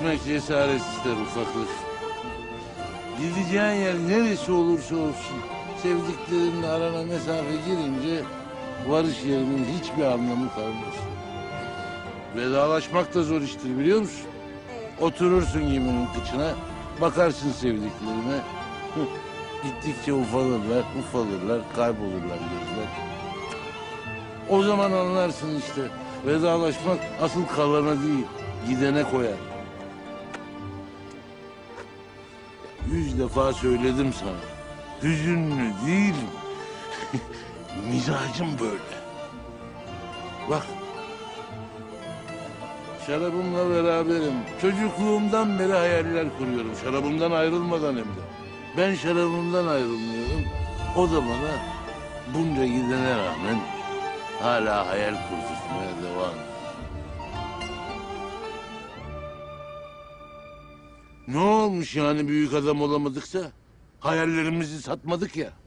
gitmek cesaret ister ufaklık. Gideceğin yer neresi olursa olsun sevdiklerinle arana mesafe girince varış yerinin hiçbir anlamı kalmaz. Vedalaşmak da zor iştir biliyor musun? Oturursun geminin kıçına, bakarsın sevdiklerine. Gittikçe ufalırlar, kaybolurlar gözler. O zaman anlarsın işte, vedalaşmak asıl kalana değil, gidene koyar. 100 defa söyledim sana, hüzünlü değilim. Mizacım böyle. Bak, şarabımla beraberim. Çocukluğumdan beri hayaller kuruyorum. Şarabımdan ayrılmadan hem de. Ben şarabımdan ayrılmıyorum. O da bana bunca gidene rağmen hala hayal kurdurtmaya devam ediyor. Ne olmuş yani büyük adam olamadıksa? Hayallerimizi satmadık ya.